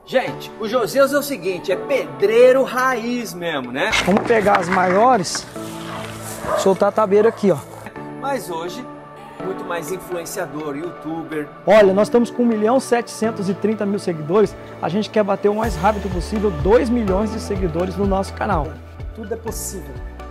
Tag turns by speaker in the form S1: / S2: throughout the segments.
S1: Gente, o Josias é o seguinte, é pedreiro raiz mesmo, né?
S2: Vamos pegar as maiores, soltar a tabeira aqui, ó.
S1: Mas hoje, muito mais influenciador, youtuber.
S2: Olha, nós estamos com 1.730.000 seguidores. A gente quer bater o mais rápido possível 2 milhões de seguidores no nosso canal.
S3: Tudo é possível.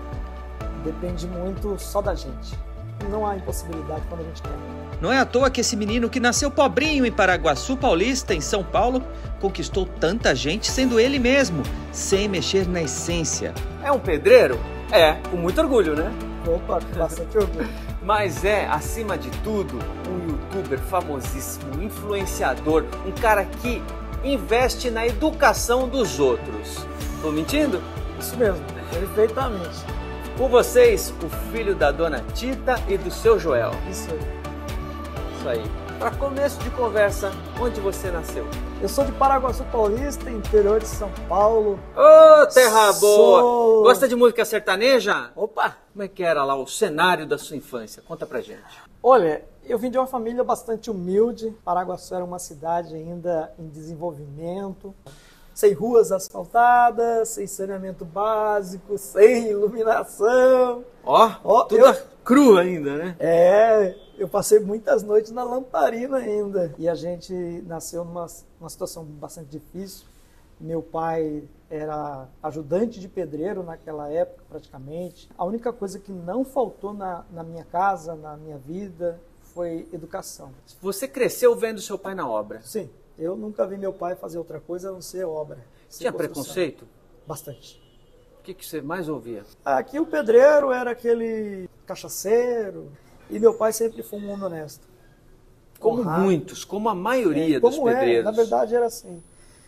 S3: Depende muito só da gente. Não há impossibilidade quando a gente quer.
S4: Não é à toa que esse menino que nasceu pobrinho em Paraguaçu Paulista, em São Paulo, conquistou tanta gente sendo ele mesmo, sem mexer na essência.
S1: É um pedreiro? É, com muito orgulho, né?
S3: Opa, com bastante orgulho.
S1: Mas é, acima de tudo, um youtuber famosíssimo, um influenciador, um cara que investe na educação dos outros. Tô mentindo?
S3: Isso mesmo, perfeitamente.
S1: Com vocês, o filho da dona Tita e do seu Joel.
S3: Isso aí.
S1: Isso aí. Para começo de conversa, onde você nasceu?
S3: Eu sou de Paraguaçu Paulista, interior de São Paulo.
S1: Ô, terra boa! Gosta de música sertaneja?
S3: Opa!
S1: Como é que era lá o cenário da sua infância? Conta pra gente.
S3: Olha, eu vim de uma família bastante humilde. Paraguaçu era uma cidade ainda em desenvolvimento. Sem ruas asfaltadas, sem saneamento básico, sem iluminação.
S1: Ó, tudo cru ainda, né?
S3: Eu passei muitas noites na lamparina ainda. E a gente nasceu numa situação bastante difícil. Meu pai era ajudante de pedreiro naquela época, praticamente. A única coisa que não faltou na minha casa, na minha vida, foi educação.
S1: Você cresceu vendo seu pai na obra?
S3: Sim. Eu nunca vi meu pai fazer outra coisa a não ser obra.
S1: Tinha preconceito?
S3: Bastante.
S1: O que você mais ouvia?
S3: Aqui o pedreiro era aquele cachaceiro e meu pai sempre foi um homem honesto.
S1: Como
S3: honrado.
S1: Muitos, como a maioria dos pedreiros.
S3: Na verdade era assim.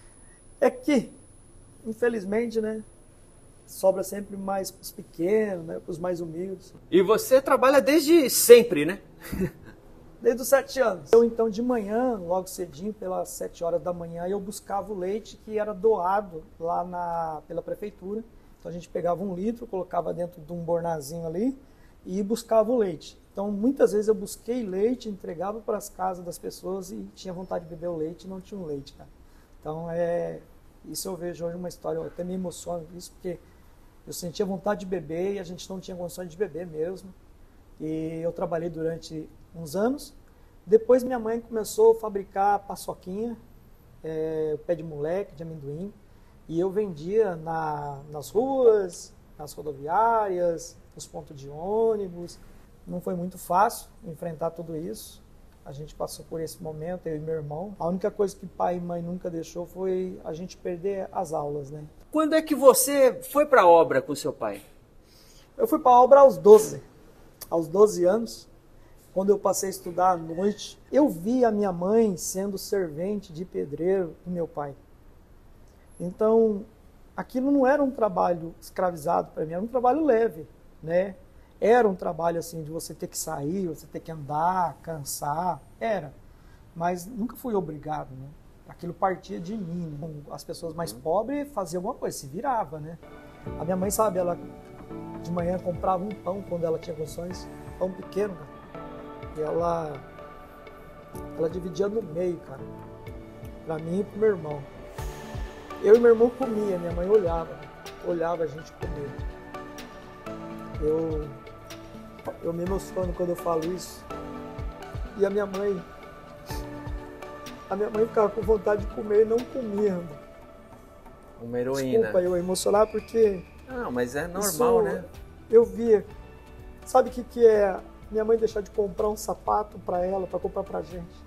S3: É que, infelizmente, né, sobra sempre mais para os pequenos, né, para os mais humildes.
S1: E você trabalha desde sempre, né?
S3: Desde os 7 anos. Eu, então, de manhã, logo cedinho, pelas 7 horas da manhã, eu buscava o leite que era doado lá pela prefeitura. Então, a gente pegava 1 litro, colocava dentro de um bornazinho ali e buscava o leite. Então, muitas vezes eu busquei leite, entregava para as casas das pessoas e tinha vontade de beber o leite e não tinha um leite, cara. Então, isso eu vejo hoje uma história, eu até me emociono isso, porque eu sentia vontade de beber e a gente não tinha condições de beber mesmo. E eu trabalhei durante uns anos. Depois minha mãe começou a fabricar paçoquinha, pé de moleque, de amendoim, e eu vendia nas ruas, nas rodoviárias, nos pontos de ônibus. Não foi muito fácil enfrentar tudo isso. A gente passou por esse momento, eu e meu irmão. A única coisa que pai e mãe nunca deixou foi a gente perder as aulas, né?
S1: Quando é que você foi para a obra com seu pai?
S3: Eu fui para a obra aos 12. Aos 12 anos, quando eu passei a estudar à noite, eu vi a minha mãe sendo servente de pedreiro do meu pai. Então, aquilo não era um trabalho escravizado para mim, era um trabalho leve, né? Era um trabalho assim de você ter que sair, você ter que andar, cansar, era. Mas nunca fui obrigado, né? Aquilo partia de mim, né? As pessoas mais pobres faziam alguma coisa, se virava, né? A minha mãe, sabe, ela de manhã comprava um pão quando ela tinha condições, pão pequeno, cara. E ela dividia no meio, cara, pra mim e pro meu irmão. Eu e meu irmão comia, minha mãe olhava a gente comer. Eu me emociono quando eu falo isso. E a minha mãe ficava com vontade de comer e não comia.
S1: Uma heroína.
S3: Desculpa eu emocionar porque...
S1: Não, mas é normal, né?
S3: Eu via. Sabe o que é minha mãe deixar de comprar um sapato para ela, para comprar pra gente?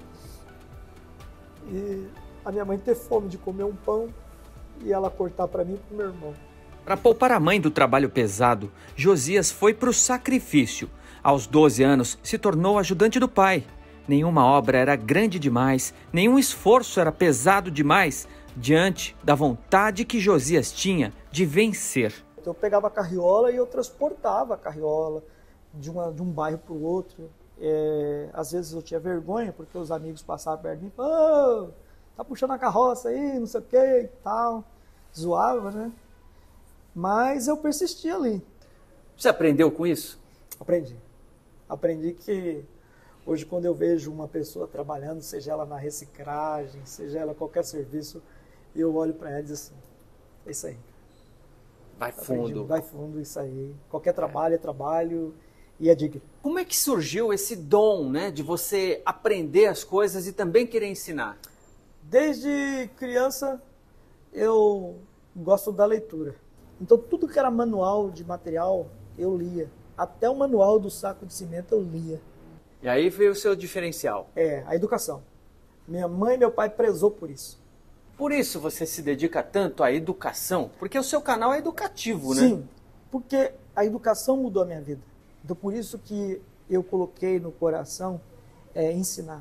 S3: E a minha mãe ter fome de comer um pão e ela cortar para mim e pro meu irmão.
S4: Para poupar a mãe do trabalho pesado, Josias foi para o sacrifício. Aos 12 anos, se tornou ajudante do pai. Nenhuma obra era grande demais, nenhum esforço era pesado demais, diante da vontade que Josias tinha de vencer.
S3: Eu pegava a carriola e eu transportava a carriola de um bairro para o outro. Às vezes eu tinha vergonha, porque os amigos passavam perto de mim e falavam, tá puxando a carroça aí, não sei o que e tal. Zoava, né? Mas eu persistia ali.
S1: Você aprendeu com isso?
S3: Aprendi. Aprendi que Hoje, quando eu vejo uma pessoa trabalhando, seja ela na reciclagem, seja ela qualquer serviço, eu olho para ela e digo assim, é isso aí.
S1: Vai fundo.
S3: Vai fundo, isso aí. Qualquer trabalho é trabalho e é digno.
S1: Como é que surgiu esse dom, né, de você aprender as coisas e também querer ensinar?
S3: Desde criança, eu gosto da leitura. Então, tudo que era manual de material, eu lia. Até o manual do saco de cimento eu lia.
S1: E aí veio o seu diferencial.
S3: A educação. Minha mãe e meu pai prezou por isso.
S1: Por isso você se dedica tanto à educação? Porque o seu canal é educativo, né?
S3: Sim, porque a educação mudou a minha vida. Então, por isso que eu coloquei no coração ensinar.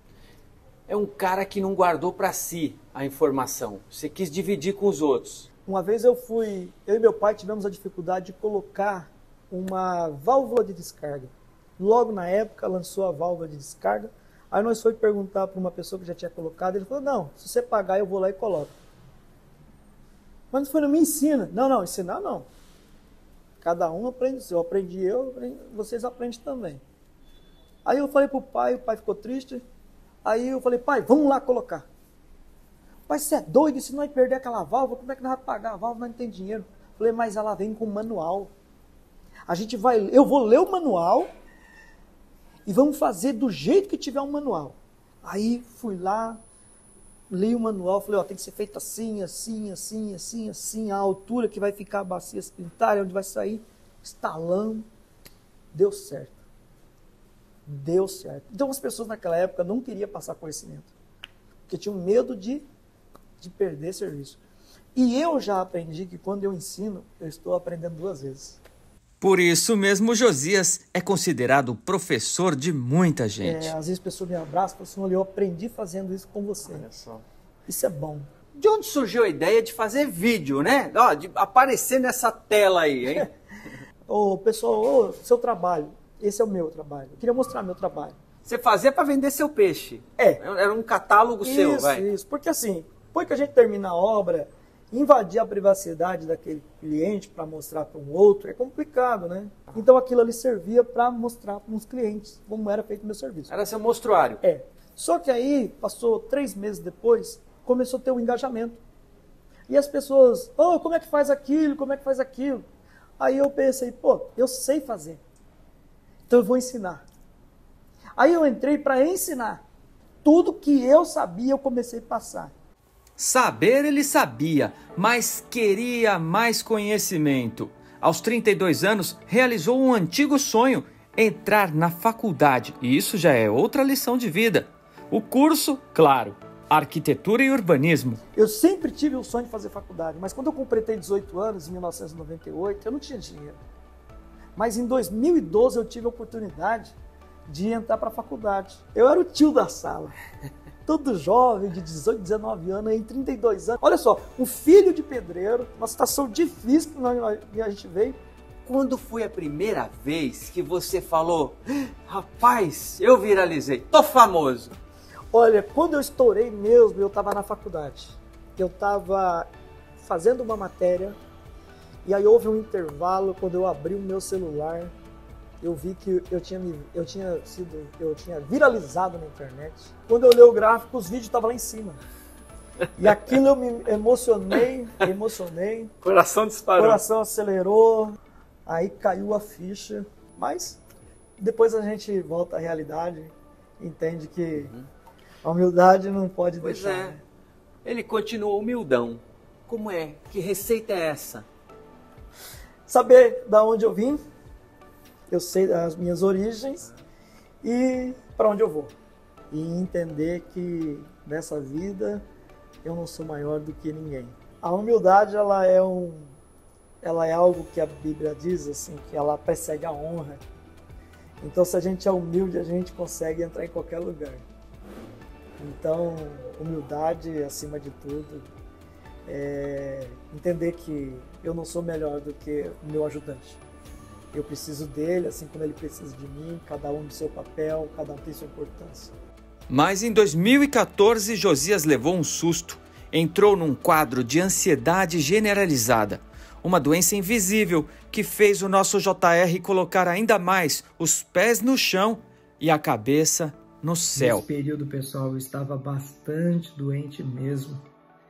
S1: É um cara que não guardou para si a informação. Você quis dividir com os outros.
S3: Uma vez eu e meu pai tivemos a dificuldade de colocar uma válvula de descarga. Logo na época lançou a válvula de descarga. Aí nós fomos perguntar para uma pessoa que já tinha colocado. Ele falou, não, se você pagar eu vou lá e coloco. Mas não me ensina. Não, ensinar não. Cada um aprende. Se eu aprendi, vocês aprendem também. Aí eu falei para o pai ficou triste. Aí eu falei, pai, vamos lá colocar. Pai, você é doido? Se nós perder aquela válvula, como é que nós vamos pagar a válvula? Nós não tem dinheiro. Eu falei, mas ela vem com manual. Eu vou ler o manual e vamos fazer do jeito que tiver um manual. Aí fui lá, li o manual, falei, tem que ser feito assim, assim, assim, assim, assim, a altura que vai ficar a bacia sanitária, onde vai sair, instalamos, deu certo. Deu certo. Então as pessoas naquela época não queriam passar conhecimento, porque tinham medo de perder serviço. E eu já aprendi que quando eu ensino, eu estou aprendendo 2 vezes.
S4: Por isso mesmo, Josias é considerado professor de muita gente.
S3: Às vezes a pessoa me abraça e fala assim, olha, eu aprendi fazendo isso com você.
S1: Olha só.
S3: Isso é bom.
S1: De onde surgiu a ideia de fazer vídeo, né? De aparecer nessa tela aí, hein?
S3: Pessoal, seu trabalho, esse é o meu trabalho. Eu queria mostrar meu trabalho.
S1: Você fazia para vender seu peixe. Era um catálogo seu, vai.
S3: Isso, porque assim, depois que a gente termina a obra, invadir a privacidade daquele cliente para mostrar para um outro é complicado, né? Então aquilo ali servia para mostrar para os clientes como era feito o meu serviço.
S1: Era seu mostruário.
S3: Só que aí, passou 3 meses depois, começou a ter um engajamento. E as pessoas, como é que faz aquilo, como é que faz aquilo? Aí eu pensei, eu sei fazer. Então eu vou ensinar. Aí eu entrei para ensinar. Tudo que eu sabia, eu comecei a passar.
S4: Saber ele sabia, mas queria mais conhecimento. Aos 32 anos, realizou um antigo sonho, entrar na faculdade. E isso já é outra lição de vida. O curso, claro, arquitetura e urbanismo.
S3: Eu sempre tive o sonho de fazer faculdade, mas quando eu completei 18 anos, em 1998, eu não tinha dinheiro. Mas em 2012 eu tive a oportunidade de entrar para a faculdade. Eu era o tio da sala. Todo jovem, de 18, 19 anos, em 32 anos. Olha só, um filho de pedreiro, uma situação difícil que a gente veio.
S1: Quando foi a primeira vez que você falou, rapaz, eu viralizei, tô famoso?
S3: Olha, quando eu estourei mesmo, eu estava na faculdade. Eu estava fazendo uma matéria, e aí houve um intervalo, quando eu abri o meu celular, eu vi que eu tinha viralizado na internet. Quando eu olhei o gráfico, os vídeos estavam lá em cima. E aquilo eu me emocionei.
S1: Coração disparou.
S3: Coração acelerou, aí caiu a ficha. Mas depois a gente volta à realidade, entende que a humildade não pode deixar.
S1: Pois é. Ele continua humildão. Como é? Que receita é essa?
S3: Saber da onde eu vim. Eu sei as minhas origens e para onde eu vou. E entender que nessa vida eu não sou maior do que ninguém. A humildade ela é algo que a Bíblia diz assim, que ela precede a honra. Então se a gente é humilde, a gente consegue entrar em qualquer lugar. Então, humildade acima de tudo, entender que eu não sou melhor do que o meu ajudante. Eu preciso dele, assim como ele precisa de mim, cada um do seu papel, cada um tem sua importância.
S4: Mas em 2014, Josias levou um susto. Entrou num quadro de ansiedade generalizada. Uma doença invisível que fez o nosso JR colocar ainda mais os pés no chão e a cabeça no céu.
S3: Nesse período, pessoal, eu estava bastante doente mesmo.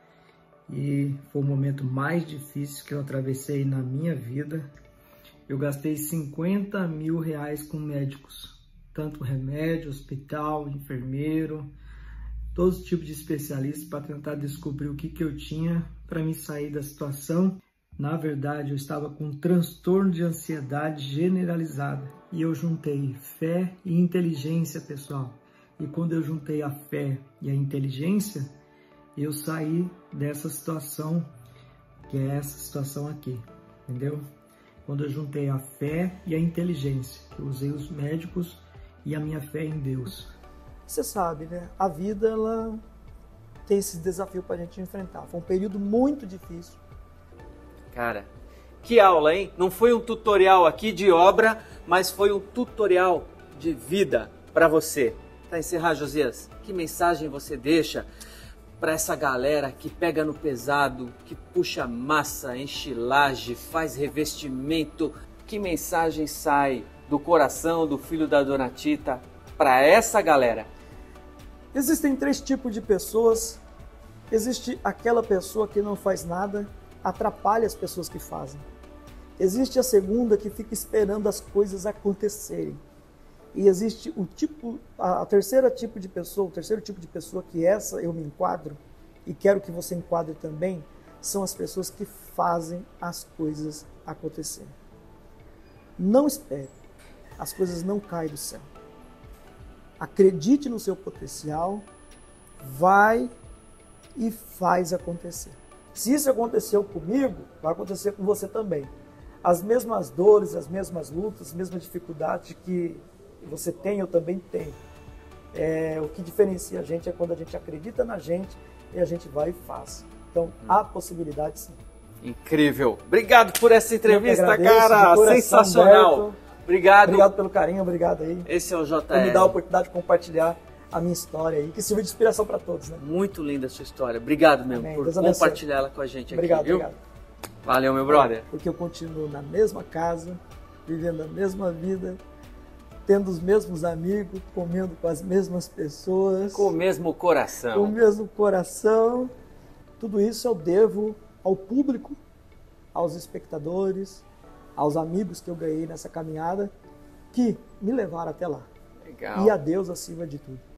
S3: E foi o momento mais difícil que eu atravessei na minha vida. Eu gastei 50 mil reais com médicos. Tanto remédio, hospital, enfermeiro, todos os tipos de especialistas para tentar descobrir o que eu tinha para me sair da situação. Na verdade, eu estava com um transtorno de ansiedade generalizada. E eu juntei fé e inteligência, pessoal. E quando eu juntei a fé e a inteligência, eu saí dessa situação, que é essa situação aqui, entendeu? Quando eu juntei a fé e a inteligência, eu usei os médicos e a minha fé em Deus. Você sabe, né? A vida, ela tem esse desafio para a gente enfrentar. Foi um período muito difícil.
S1: Cara, que aula, hein? Não foi um tutorial aqui de obra, mas foi um tutorial de vida para você. Para encerrar, Josias, que mensagem você deixa para essa galera que pega no pesado, que puxa massa, enche laje, faz revestimento? Que mensagem sai do coração do filho da Dona Tita para essa galera?
S3: Existem 3 tipos de pessoas. Existe aquela pessoa que não faz nada, atrapalha as pessoas que fazem. Existe a segunda que fica esperando as coisas acontecerem. E existe a terceira tipo de pessoa, o terceiro tipo de pessoa, que essa eu me enquadro e quero que você enquadre também, são as pessoas que fazem as coisas acontecerem. Não espere, as coisas não caem do céu. Acredite no seu potencial, vai e faz acontecer. Se isso aconteceu comigo, vai acontecer com você também. As mesmas dores, as mesmas lutas, as mesmas dificuldades que você tem, eu também tenho. O que diferencia a gente é quando a gente acredita na gente e a gente vai e faz. Então, há possibilidade sim.
S1: Incrível. Obrigado por essa entrevista,
S3: agradeço,
S1: cara. Sensacional.
S3: Aberto.
S1: Obrigado.
S3: Obrigado pelo carinho, obrigado aí.
S1: Esse é o JR.
S3: Por me dar a oportunidade de compartilhar a minha história aí, que sirva de inspiração para todos, né?
S1: Muito linda a sua história. Obrigado mesmo por compartilhar ela com a gente
S3: obrigado,
S1: aqui, viu?
S3: Obrigado.
S1: Valeu, meu brother.
S3: Porque eu continuo na mesma casa, vivendo a mesma vida, tendo os mesmos amigos, comendo com as mesmas pessoas.
S1: Com o mesmo coração.
S3: Com o mesmo coração. Tudo isso eu devo ao público, aos espectadores, aos amigos que eu ganhei nessa caminhada, que me levaram até lá.
S1: Legal.
S3: E a Deus acima de tudo.